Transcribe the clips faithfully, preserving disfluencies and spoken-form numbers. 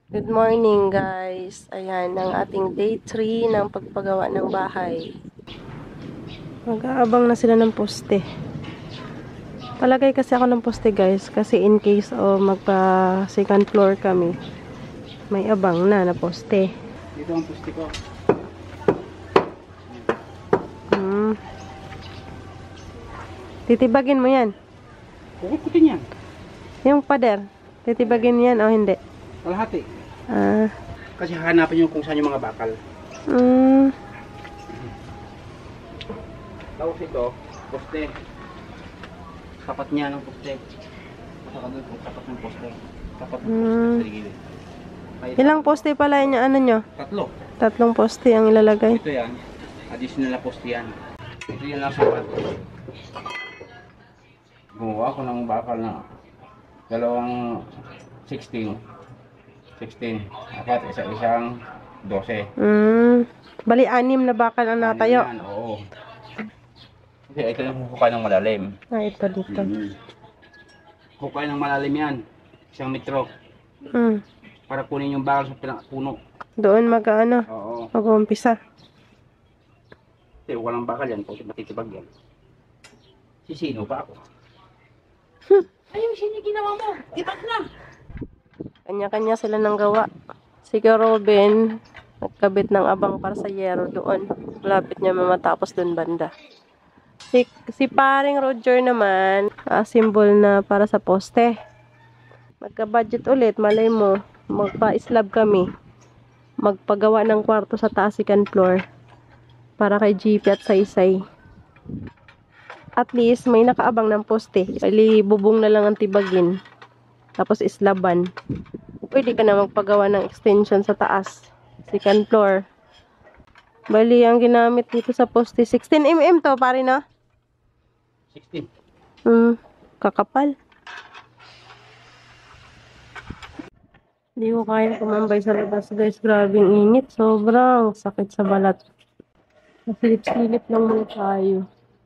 Good morning guys. Ayan, ang ating day three ng pagpagawa ng bahay. Mag-aabang na sila ng poste. Palagay kasi ako ng poste guys. Kasi in case o oh, magpa second floor kami, may abang na na poste. Dito ang poste ko. Hmm. Titibagin mo yan. Kukutin yan. Yung pader. Titibagin yan o oh, hindi? Kalahati. Ah. Kasi hanapin nyo kung saan yung mga bakal. Hmm. Tapos ito, poste. Tapat niya ng poste. Saka doon kung tapat ng poste. Tapat ng poste Hmm. sa gilid. Ilang poste pala yung ano nyo? Tatlo. Tatlong poste ang ilalagay. Ito yan. Additional na poste yan. Ito yan lang sapat. Gumawa ko ng bakal na dalawang sixteen. sixteen. Apat, isa-isang twelve. Hmm. Bali, anim na bakal ang natayo. Yan, oo. Kasi ito yung hukay ng malalim. Ah, ito dito. Mm. Hukay ng malalim yan. Isang metro. Hmm. Para kunin yung bakal sa pinakapuno. Doon mag-ano, Oo. mag-uumpisa. Kasi walang bakal yan. Kung matitibag yan. Sisino pa ako. Ayun, sino ginawa mo? Tibag na! Kanya-kanya sila ng gawa. Si Robin, nagkabit ng abang para sa yero doon. Malapit niya matapos doon banda. Si, si paring Roger naman, ah, symbol na para sa poste. Magka-budget ulit, malay mo, magpa-slab kami. Magpagawa ng kwarto sa taas second floor. Para kay G P at Saysay. At least, may nakaabang ng poste. Bali, bubong na lang ang tibagin. Tapos islaban. Pwede ka na magpagawa ng extension sa taas. Second floor. Bali, ang ginamit dito sa poste, sixteen millimeters to, pare na? sixteen. Hmm, kakapal. Hindi ko kaya kumambay sa labas, guys. Grabing init. Sobrang sakit sa balat. Silip-silip lang muna tayo.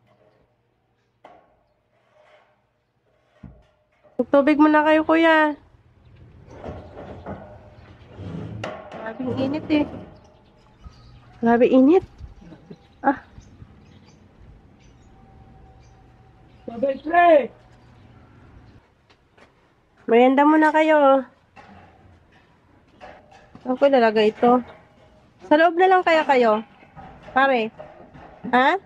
Tubig muna kayo, kuya. Grabing init eh. Grabe init. Ah. Babay, pre! Merienda muna kayo. Saan ko ilalagay ito? Sa loob na lang kaya kayo? Pare. Ha?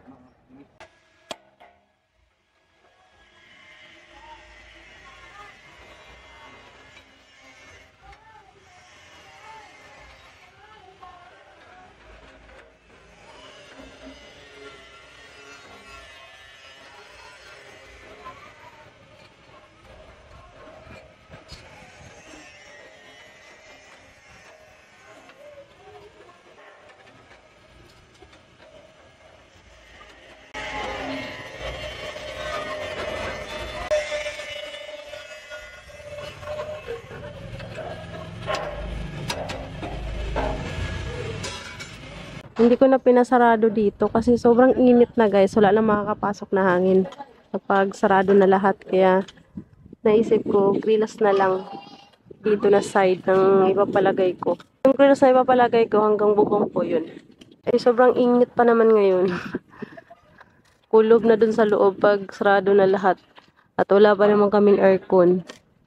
Hindi ko na pinasarado dito kasi sobrang init na guys. Wala na makakapasok na hangin kapag sarado na lahat. Kaya naisip ko, grillas na lang dito na side ng ipapalagay ko. Yung grillas na ipapalagay ko hanggang bubong ko yun. Eh sobrang init pa naman ngayon. Kulob na dun sa loob pag sarado na lahat. At wala pa naman kaming aircon.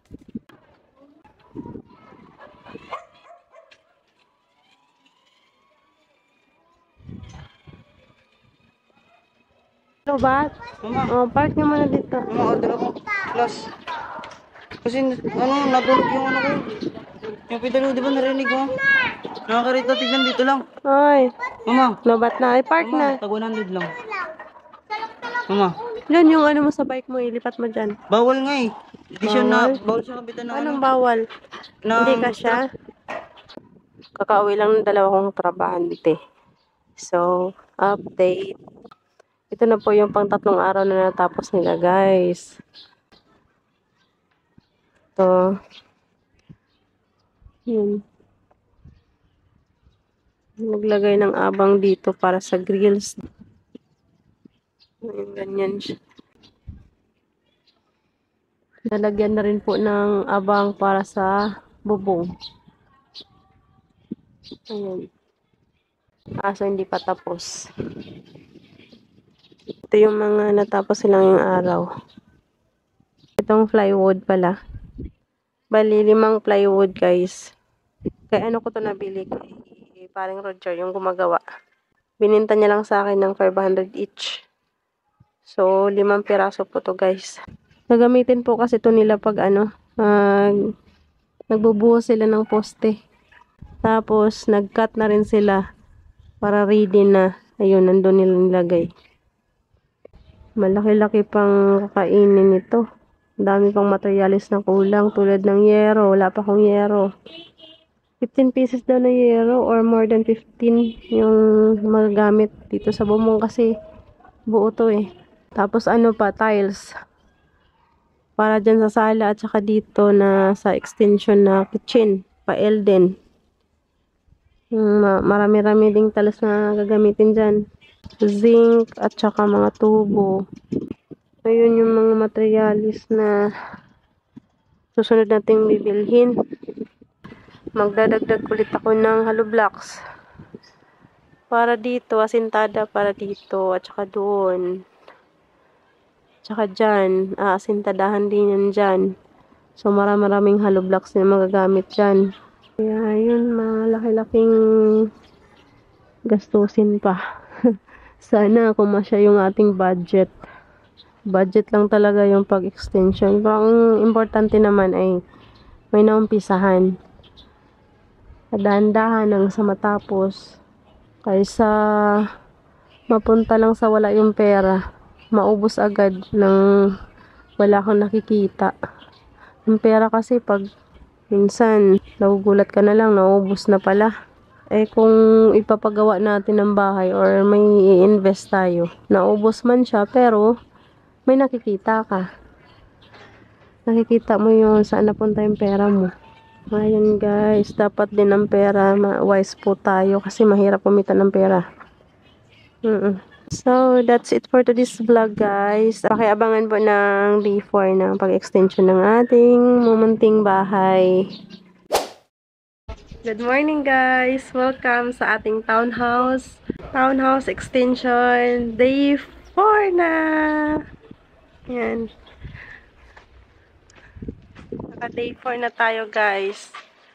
Hello, Bat? Mama, Oh, park nyo muna dito. mama, order ako. Plus. Kasi, ano, nabulog yung ano ko. Yung pidalo, di ba narinig mo? Nakakarito, tignan dito lang. Ay, Mama, lobat na. Ay, park na. mama, tag one hundred lang. Mama, Yan yung ano mo sa bike mo, ilipat mo dyan. bawal nga eh. Hindi siya na, Bawal? bawal siya kapitan ng Anong ano. bawal? Na, Hindi ka siya? Kakauwi lang ng dalawa kong trabahante. So, update. Ito na po yung pang tatlong araw na natapos nila, guys. Ito. Yun. Naglagay ng abang dito para sa grills. Ayun, ganyan siya. Nalagyan na rin po ng abang para sa bubong. Ayan. Kaso hindi pa tapos. Ito yung mga natapos silang yung araw. Itong plywood pala. Bali, limang plywood guys. Kaya ano ko to nabili kay paring Roger, yung gumagawa. Bininta niya lang sa akin ng five hundred each. So, limang piraso po to guys. Nagamitin po kasi to nila pag ano, uh, nagbubuhos sila ng poste. Tapos, nag-cut na rin sila para ready na. Ayun, nandun nila nilagay. Malaki-laki pang kakainin ito. Dami pang materialis na kulang tulad ng yero. Wala pa akong yero. fifteen pieces daw na yero or more than fifteen yung magagamit dito sa bumong kasi buo to eh. Tapos ano pa, tiles. Para dyan sa sala at saka dito na sa extension na kitchen. Pa-L din. Marami-rami ding tiles na gagamitin dyan. Zinc at saka mga tubo. Ayun yung mga materialis na susunod nating bibilhin. Magdadagdag ulit ako ng hollow blocks. Para dito, asintada para dito at saka doon. Tsaka dyan, aasintadahan din yan dyan. So marami-raming hollow blocks na magagamit dyan. Kaya yun, malaki-laking gastusin pa. Sana kumasya yung ating budget. Budget lang talaga yung pag-extension. Pero ang importante naman ay may naumpisahan. Dahan-dahan hanggang sa matapos. Kaysa mapunta lang sa wala yung pera. Maubos agad nang wala kang nakikita. Yung pera kasi pag minsan nagugulat ka na lang, naubos na pala. Eh kung ipapagawa natin ng bahay or may i-invest tayo, naubos man siya pero may nakikita ka. Nakikita mo yun saan napunta yung pera mo. Ayun guys, dapat din ang pera, wise po tayo kasi mahirap kumita ng pera. Mm-mm. So, that's it for today's vlog guys. Pakiabangan po ng day four ng pag-extension ng ating mumunting bahay. Good morning guys! Welcome sa ating townhouse. Townhouse extension. Day four na! Yan. Naka-day four na tayo guys.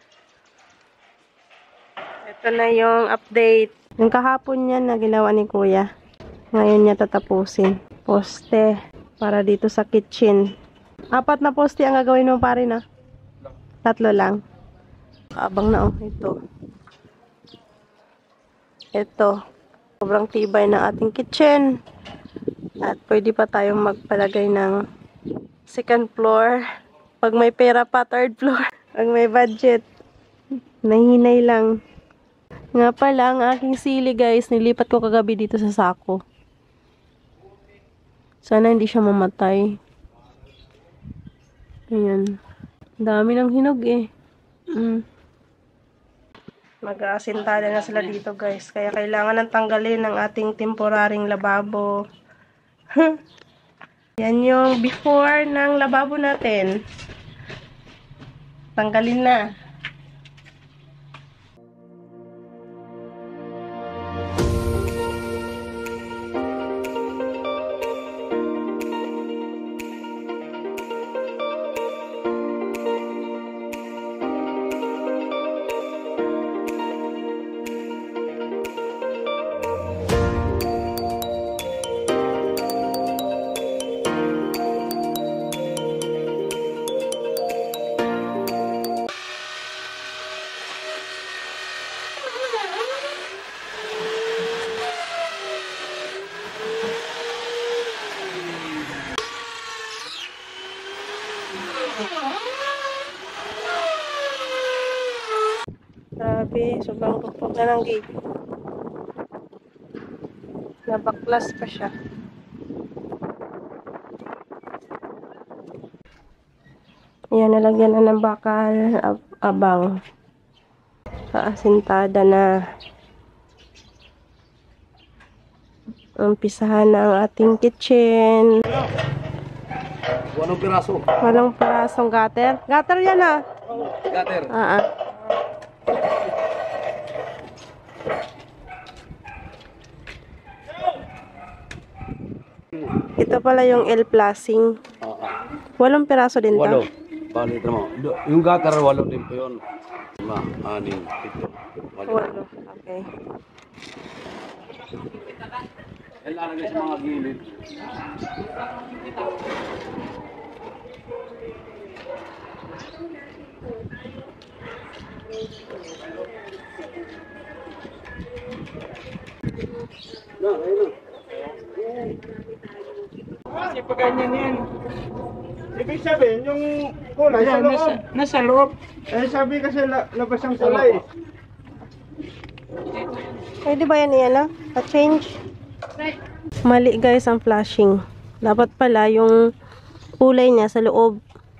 Ito na yung update. Yung kahapon yan na ginawa ni kuya. Ngayon niya tatapusin. Poste. Para dito sa kitchen. Apat na poste ang gagawin mo pare na. Tatlo lang. Abang na oh. Ito. Ito. Sobrang tibay ng ating kitchen. At pwede pa tayong magpalagay ng second floor. Pag may pera pa, third floor. Pag may budget. Nahinay lang. Nga pala, ang aking sili guys, nilipat ko kagabi dito sa sako. Sana hindi siya mamatay. Ayan. Dami ng hinog eh. Mm. Mag-aasintada na sila dito guys. Kaya kailangan nang tanggalin ang ating temporaring lababo. Yan yung before ng lababo natin. Tanggalin na. Grabe, sobrang tugtog na ng gate. Nabaklas pa siya. Ayan, nalagyan na ng bakal, ab abang. Kaasintada na. Umpisahan na ang ating kitchen. Walang piraso. Walang parasong gutter. Gutter yan ah. Gutter. Ah, ah. Ito pala yung L flashing. Oo. Walong piraso din Walo. to. Bali, ito mo. Do- Yung gutter, walo din po yun. Lima, anim, pito. Walo. Walo. Okay. Ilalagay sa mga gilid. Na, ayun na. Kasi pag ganyan yan. Ibig sabihin, yung kulay sa Ayan, loob. nasa, nasa loob. Eh, sabi kasi la, labas ang kulay. Pwede ba yan yan ah? Pa-change? Mali guys ang flashing. Dapat pala yung kulay niya sa loob.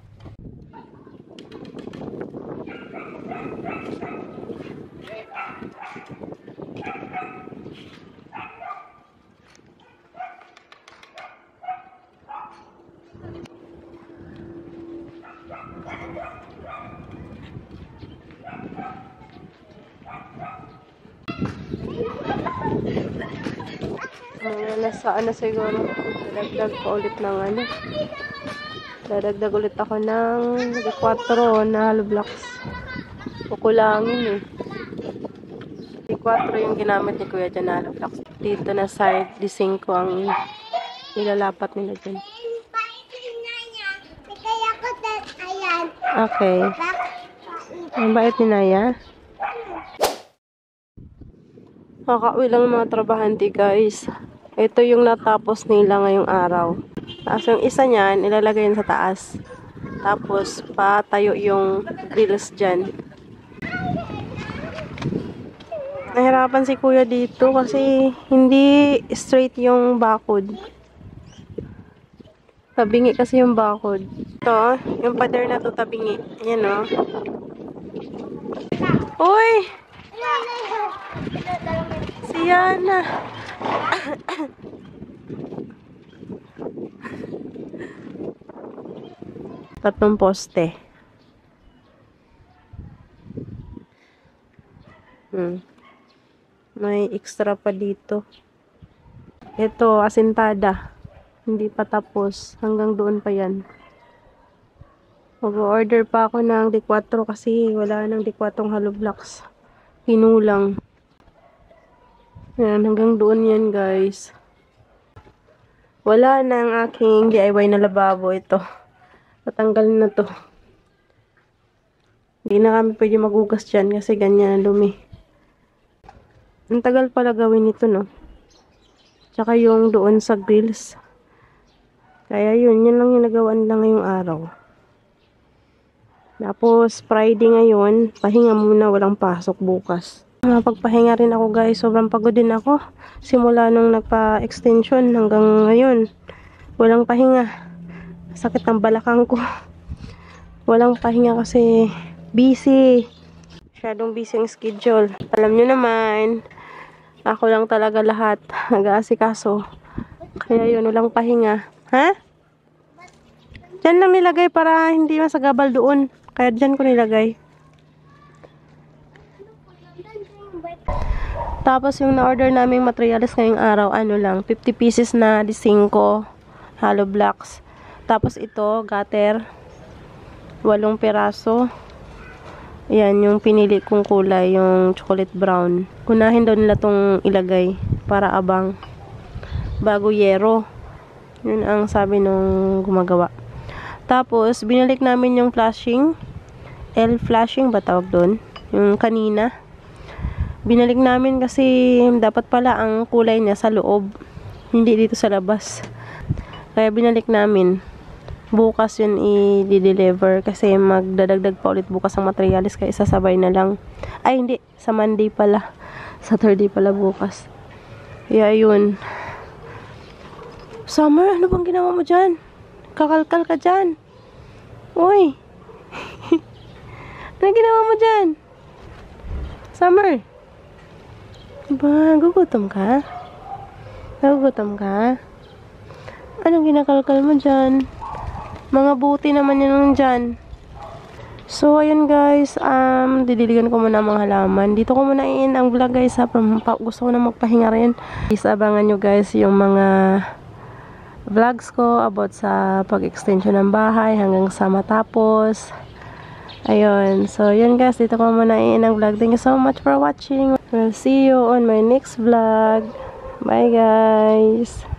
Mga nasa ano siguro, dadagdag pa ulit ng ano. Dadagdag ulit ako ng D four na hollow blocks. Kukulangin eh. D four yung ginamit ni Kuya dyan na hollow blocks. Dito na side, D five ang ilalapat nila dyan. Okay. Ang bait ni Naya. Kakauwi lang ng mga trabahante guys. Ito yung natapos nila ngayong araw. Tapos yung isa niyan, ilalagay yun sa taas. Tapos, patayo yung grills dyan. Nahirapan si kuya dito kasi hindi straight yung bakod. Tabingi kasi yung bakod. Ito, yung pader na to tabingi. Yan o. Uy! Si Yana. Tatlong poste. Hmm. May extra pa dito. Ito, asintada. Hindi pa tapos. Hanggang doon pa yan. Mag-order pa ako ng D four kasi wala nang D four hollow blocks. Pinulang. Yan, hanggang doon yan guys. Wala na ang aking D I Y na lababo ito. Tatanggalin na to. Hindi na kami pwede magugas dyan kasi ganyan ang lumi. Ang tagal pala gawin ito no. Tsaka yung doon sa grills. Kaya yun, yun lang yung nagawa nila ngayong araw. Tapos Friday ngayon, pahinga muna, walang pasok bukas. Napagpahinga rin ako guys, sobrang pagod din ako. Simula nung nagpa-extension hanggang ngayon, walang pahinga. Sakit ng balakang ko. Walang pahinga kasi busy. Masyadong busy ang schedule. Alam nyo naman, ako lang talaga lahat nag-aasikaso. Kaya yun, walang pahinga. Ha? Diyan lang nilagay para hindi masagabal doon. Kaya diyan ko nilagay. Tapos yung na-order naming materials ngayong araw, ano lang, fifty pieces na D five hollow blocks. Tapos ito, gutter, walong piraso. Yan, yung pinili kong kulay, yung chocolate brown. Unahin daw nila tong ilagay para abang bago yero. Yun ang sabi nung gumagawa. Tapos, binalik namin yung flashing. L flashing ba tawag doon? Yung kanina. Binalik namin kasi dapat pala ang kulay niya sa loob. Hindi dito sa labas. Kaya binalik namin. Bukas yun i-deliver kasi magdadagdag pa ulit bukas ang materialis kaya isasabay na lang. Ay hindi, sa Monday pala. Saturday pala bukas. Kaya yun. Summer, ano bang ginawa mo dyan? Kakalkal ka dyan. Uy. Ano ginawa mo dyan? Summer. Ba, gugutom ka? Gugutom ka? Anong ginakalkal mo dyan? Mga buti naman yun dyan. So, ayun guys. Um, didiligan ko muna ang mga halaman. Dito ko muna in ang vlog guys ha. Gusto ko na magpahinga rin. Please abangan nyo guys yung mga vlogs ko about sa pag-extension ng bahay hanggang sa matapos. Ayun. So, yun guys. Dito ko muna i ang vlog. Thank you so much for watching. We'll see you on my next vlog. Bye guys!